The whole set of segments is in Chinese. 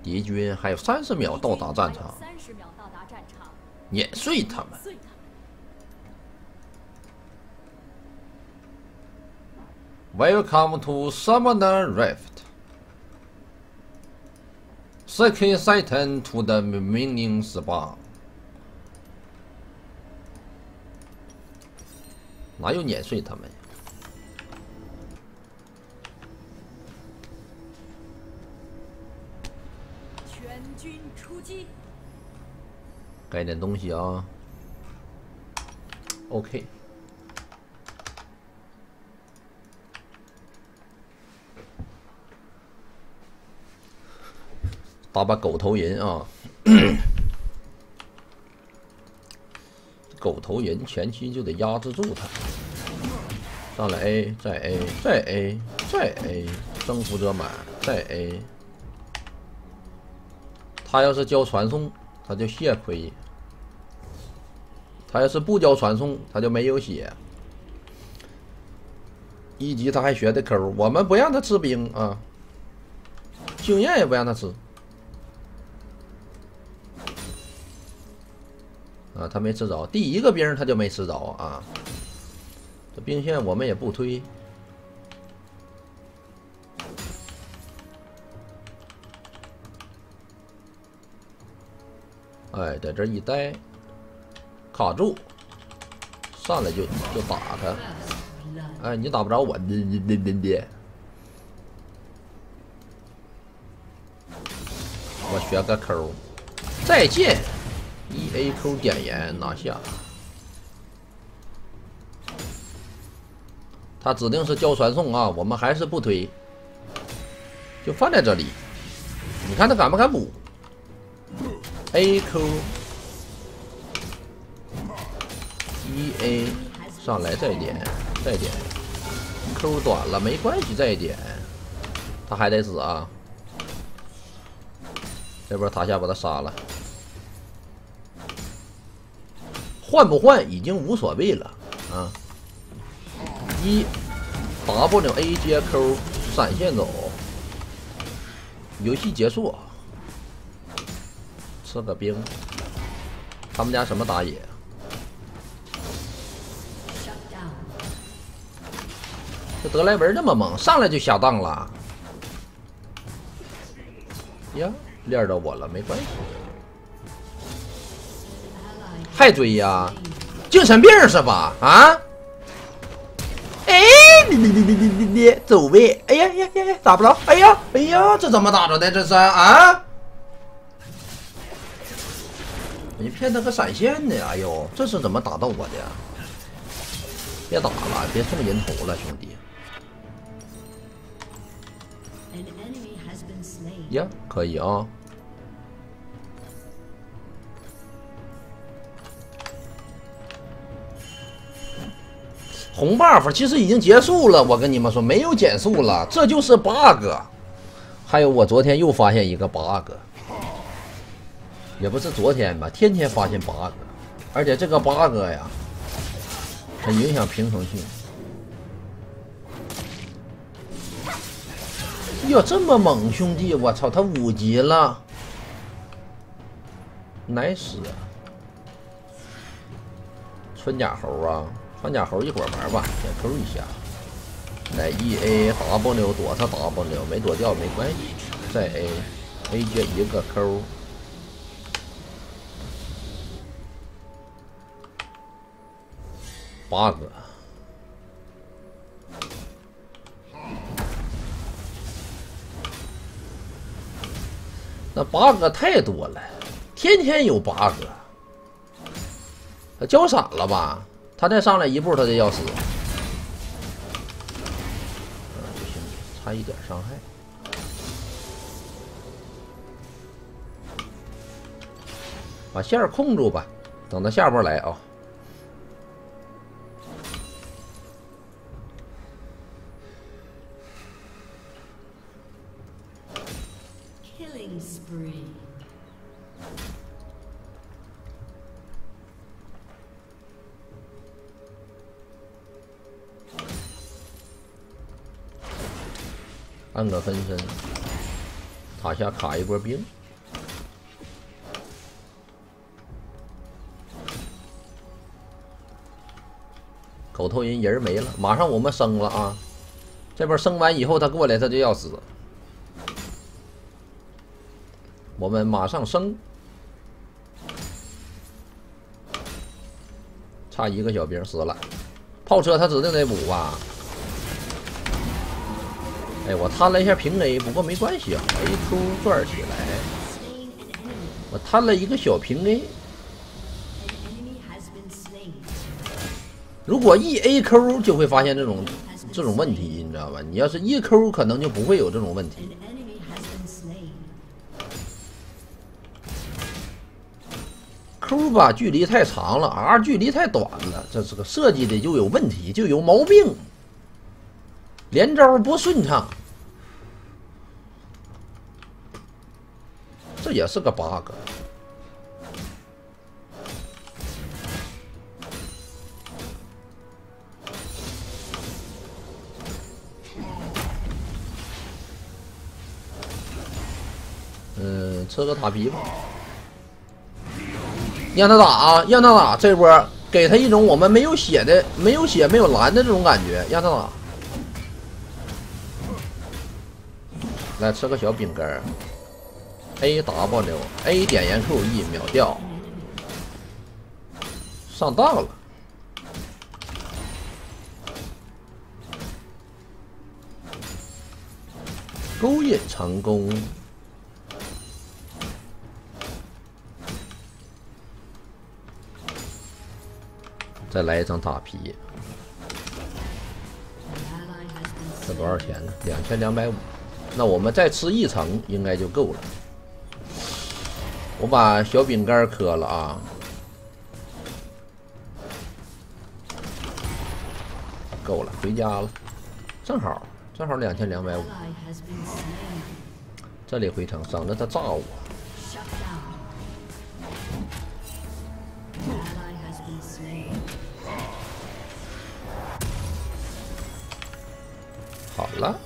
敌军还有30秒到达战场，碾碎他们。Welcome to Summoner Rift. Second Titan to the Minion Spawn. 哪有碾碎他们？ 全军出击！ 改点东西啊。OK。打把狗头人啊！狗头人前期就得压制住他。上来 A， 再 A， 再 A， 再 A， 征服者满，再 A。他要是交传送，他就血亏；他要是不交传送，他就没有血。1级他还学的抠，我们不让他吃兵啊，经验也不让他吃。啊，他没吃着，第1个兵他就没吃着啊。这兵线我们也不推。哎，在这一待，卡住，上来就打他。哎，你打不着我，你，我学个抠，再见。EAQ 点燃拿下，他指定是交传送啊，我们还是不推，就放在这里。你看他敢不敢补 ？AQ EA 上来再点，Q 短了没关系，再点，他还得死啊！这边塔下把他杀了。换不换已经无所谓了啊！WA 接 Q 闪现走，游戏结束。吃个兵，他们家什么打野？这德莱文那么猛，上来就下当了。呀，练到我了，没关系。还追呀？精神病是吧？啊？哎，你走位！哎呀呀呀，打不着！哎呀，这怎么打着的？这是啊？你骗他个闪现呢？哎呦，这是怎么打到我的？别打了，别送人头了，兄弟！呀，可以啊。红 buff 其实已经结束了，我跟你们说没有减速了，这就是 bug。还有我昨天又发现一个 bug， 也不是昨天吧，天天发现 bug， 而且这个 bug 呀，很影响平衡性。哟，这么猛，兄弟，我操，他5级了 ，nice。穿甲猴啊！穿甲猴一会儿玩吧，先扣一下。来 EAW 躲他 W， 没躲掉没关系。再 A 接一个扣。8个。那8个太多了，天天有8个。他交闪了吧？他再上来一步，他就要死。不行，差一点伤害。把线控住吧，等他下波来啊。 Killing spree. 按个分身， 塔下卡一波兵。狗头人人没了，马上我们升了啊！这边升完以后，他过来他就要死，我们马上升，差一个小兵死了，炮车他指定得补啊！哎，我贪了一下平 A， 不过没关系啊 ，AQ 转起来，我贪了一个小平 A。如果一 AQ 就会发现这种问题，你知道吧？你要是一 Q 可能就不会有这种问题。Q 吧距离太长了 ，R 距离太短了，这个设计的就有问题，就有毛病，连招不顺畅，这也是个 bug。吃个塔皮吧，让他打啊，让他打，这波给他一种我们没有血没有蓝的这种感觉，让他打。来吃个小饼干 ，AW，A 点烟 QE 秒掉，上当了，勾引成功。再来一张塔皮，这多少钱呢？2250。那我们再吃一层应该就够了。我把小饼干磕了啊，够了，回家了，正好2250。这里回城，省得他炸我。好了，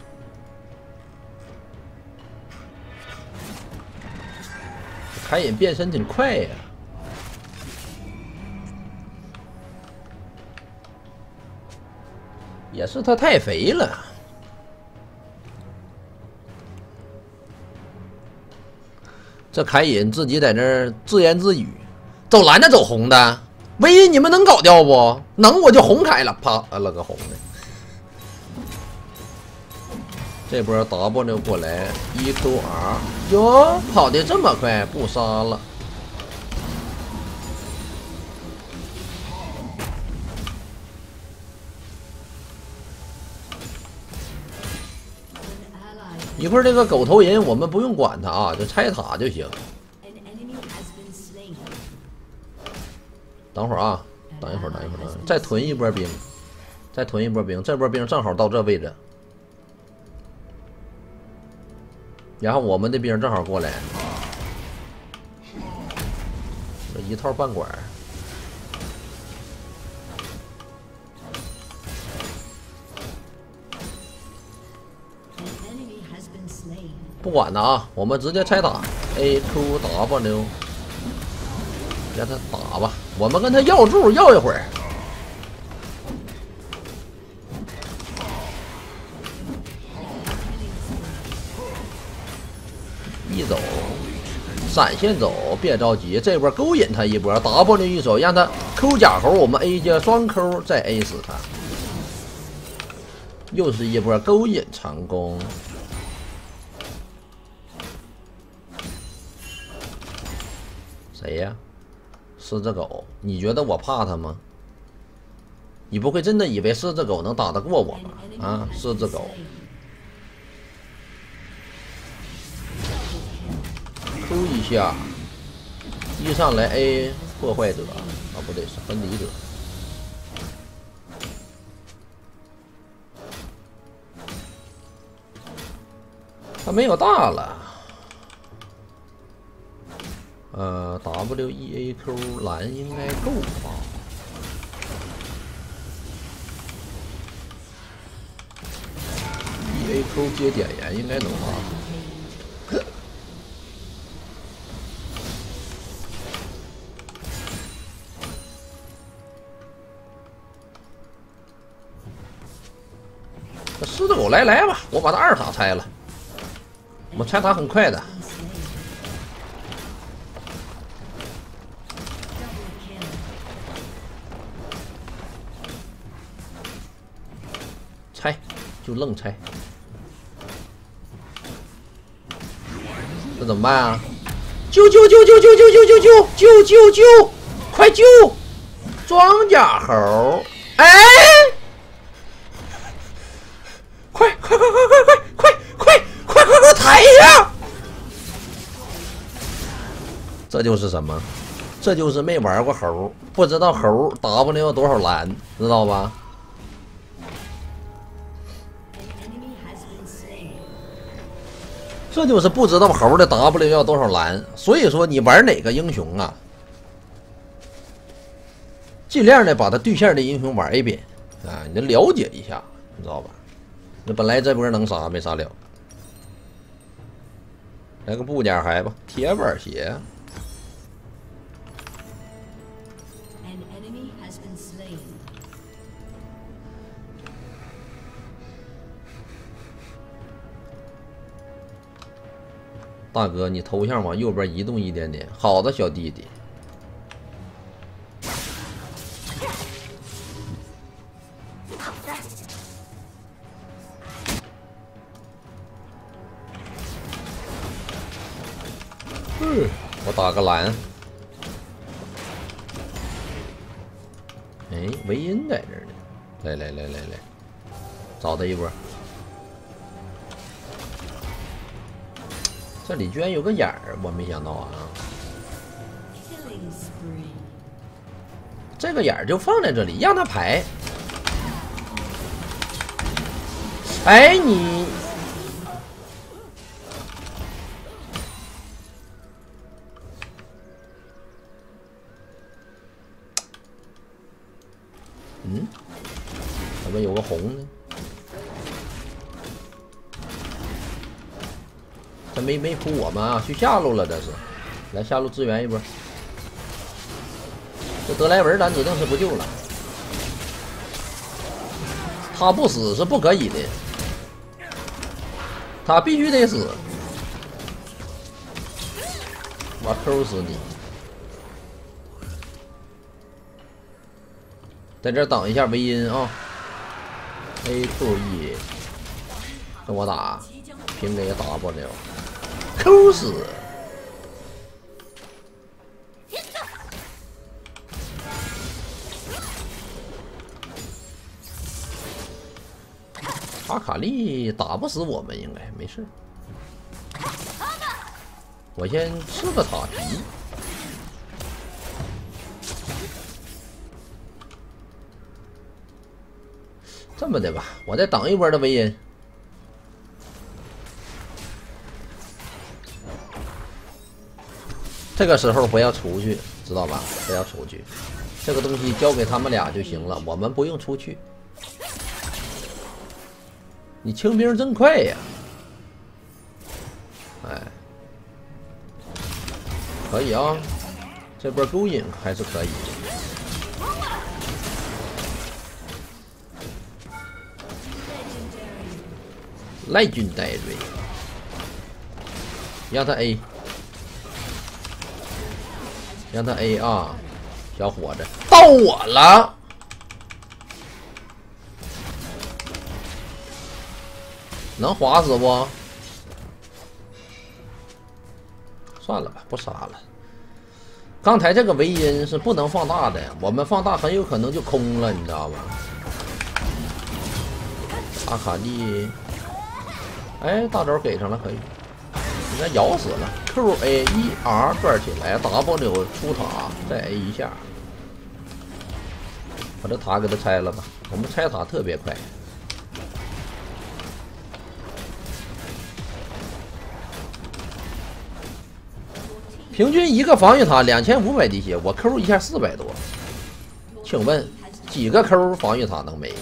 凯隐变身挺快呀，也是他太肥了。这凯隐自己在那儿自言自语：“走蓝的，走红的，唯一你们能搞掉不？能我就红凯了，啪了个红的。”这波 W 过来 EQR， 哟，跑得这么快，不杀了。一会儿这个狗头人我们不用管他啊，就拆塔就行。等会儿啊，等一会儿，再囤一波兵，这波兵正好到这位置。然后我们的兵正好过来，这一套半管，不管了啊，我们直接拆打 AQW， 让他打吧，我们跟他要住要一会儿。一走，闪现走，别着急，这波勾引他一波 ，W 一手让他 Q 假猴，我们 A 加双 Q 再 A 死他，又是一波勾引成功。谁呀？狮子狗，你觉得我怕他吗？你不会真的以为狮子狗能打得过我吧？啊，狮子狗。Q 一下，一上来 A 破坏者啊，不对，是分离者。他没有大了。WEAQ 蓝应该够吧？EAQ 接点烟应该能打。 有，来吧，我把他二塔拆了，我拆塔很快的。拆，就愣拆。这怎么办啊？救！快救！装甲猴！哎！快抬呀！这就是什么？这就是没玩过猴，不知道猴 W 有多少蓝，知道吧？这就是不知道猴的 W 要多少蓝，所以说你玩哪个英雄啊，尽量的把他对线的英雄玩一遍啊，你了解一下，你知道吧？那本来这波能杀没杀了，来个布甲鞋吧，铁板鞋。大哥，你头像往右边移动一点点。好的，小弟弟。我打个蓝。哎，维因在这儿呢。来，找他一波。这里居然有个眼儿，我没想到啊！这个眼儿就放在这里，让他排。哎，你怎么有个红呢？他没扑我们啊，去下路了，这是。来下路支援一波。这德莱文咱指定是不救了，他不死是不可以的，他必须得死。我抠死你！在这等一下维因啊 ，AQE， 跟我打，平 A W， 抠死！阿卡丽打不死我们，应该没事。我先吃个塔皮。这么的吧，我再等一波的维因。这个时候不要出去，知道吧？不要出去，这个东西交给他们俩就行了，我们不用出去。你清兵真快呀！哎，可以啊，这波勾引还是可以。赖军戴瑞，让他 A， 让他 A 啊，小伙子，到我了。能划死不？算了吧，不杀了。刚才这个维因是不能放大的，我们放大很有可能就空了，你知道吧？阿卡丽，哎，大招给上了，可以。你看咬死了 ，QA1R 转起来 ，W 出塔，再 A 一下，把这塔给他拆了吧。我们拆塔特别快。平均一个防御塔2500滴血，我抠一下400多。请问几个抠防御塔能没？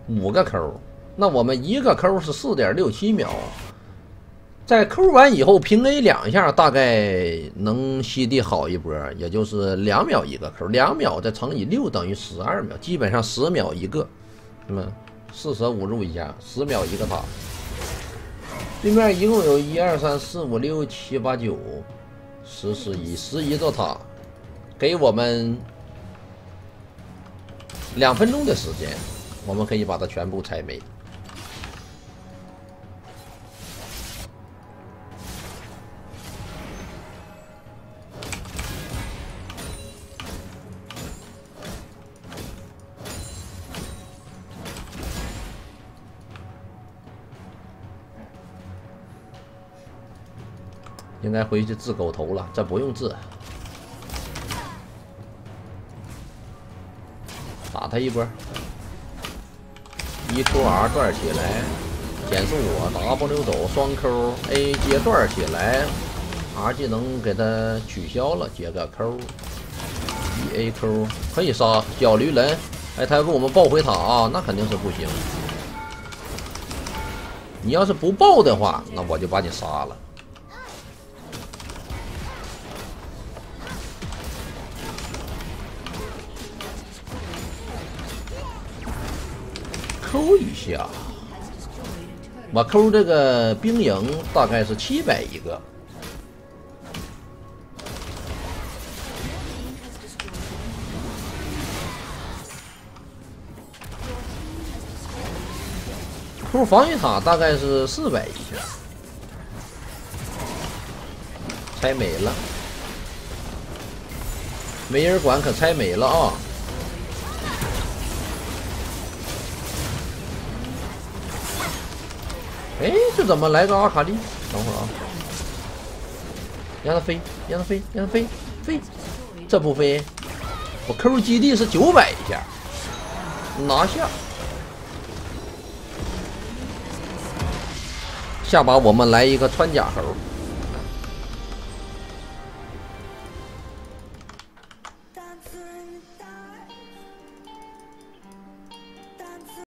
5个扣，那我们1个扣是4.67秒。在扣完以后平 A 2下，大概能吸地好一波，也就是2秒1个扣，2秒再乘以6等于12秒，基本上10秒1个。那么4舍5入一下，10秒1个塔。对面一共有1、2、3、4、5、6、7、8、9、10、11座塔，给我们2分钟的时间，我们可以把它全部拆没。应该回去治狗头了，这不用治，打他一波，1QR 转起来，减速我 W 走双 QA 接转起来 ，R 技能给他取消了，接个 Q，1AQ 可以杀小驴人，哎，他要给我们爆回塔啊，那肯定是不行。你要是不爆的话，那我就把你杀了。抠一下，我抠这个兵营大概是700一个。抠防御塔大概是400一下，拆没了，没人管可拆没了啊！哎，这怎么来个阿卡丽？等会儿啊，让他飞，让他飞，让他飞，飞，这不飞，我 Q 基地是900一下，拿下。下把我们来一个穿甲猴。